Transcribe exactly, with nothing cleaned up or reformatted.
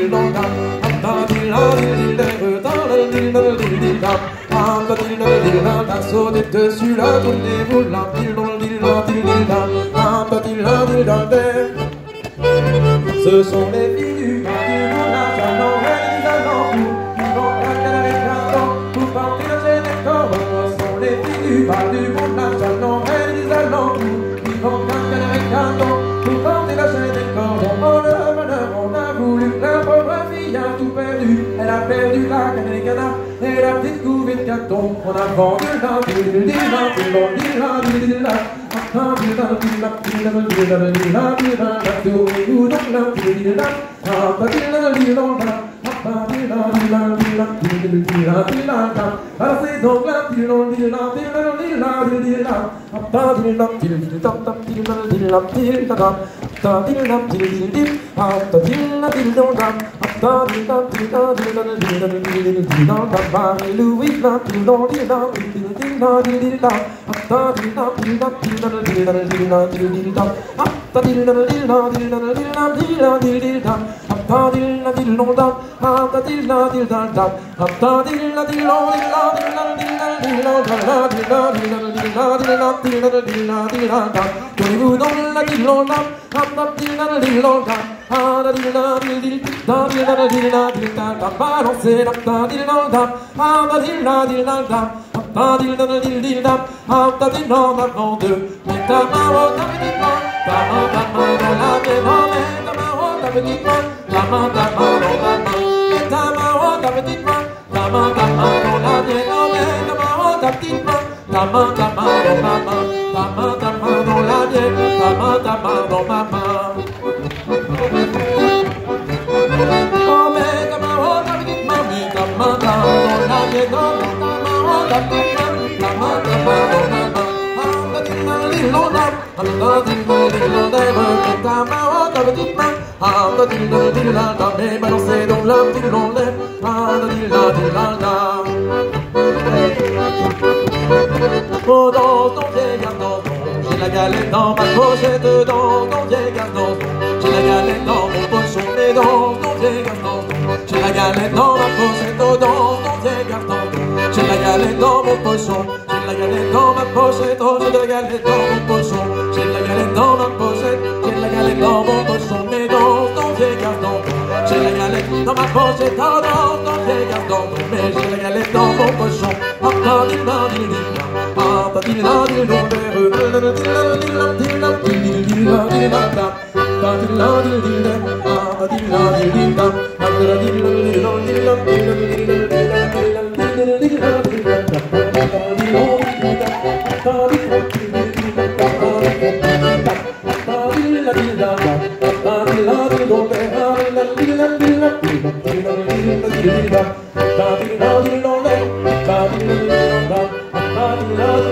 Sauter dessus la tournée voulante, ce sont les filles du village, allons, elles allons, qui vont claquer avec un temps, pour partir chez les corps. Ce sont les filles du village, allons, elles allons, qui vont claquer avec un temps, pour partir chez les corps. Oh le bonheur, on a voulu, la pauvre fille a tout perdu, elle a perdu la canne et la petite couvée de carton. On a vendu la ville, la ville, la ville, la ville. C'est donc la Tenez-vous dans la dilonda, balancez la dilonda, avant de mettre ta main au petit pain, ta main, ta main dans la main, mets ta main au petit pain, ta main, ta main dans la main, mets ta main au petit pain, ta main, ta main dans la mienne, mets ta main au petit pain, ta main, ta main dans ma main, ta main, ta main dans la mienne, ta main, ta main dans ma main. Oh, mets ta main au petit pain, mets ta main dans la mienne, ta main au petit pain, ta main, ta main dans ma main. Mais balancez donc la petite blonde. Oh, dans ton vieil gardon, j'ai la galette dans ma pochette. Dans ton vieil gardon, j'ai la galette dans mon pochon. Mais dans ton vieil gardon, j'ai la galette dans ma pochette. Oh, dans ton vieil gardon, j'ai la galette dans mon pochon. J'ai la galette dans ma pochette. Oh, j'ai la galette dans mon pochon. J'ai la galette dans ma pochette. J'ai la galette dans mon pochon. Mais dans ton vieil gardon, j'ai la galette dans ma pochette. Oh, dans ton vieil gardon, mais j'ai la galette dans mon pochon. Oh, dans dil dans dil dil dans. Oh, dans dil dans dil dans dil dans dil dans dil dans dil dans dil dil dans dil dans dil dans dil dans dil dil dans. Oh, dil dans dil dil dans. Oh, dil dil dans dil dans dil dans dil dans dil dans dil dans dil dans dil dans. Love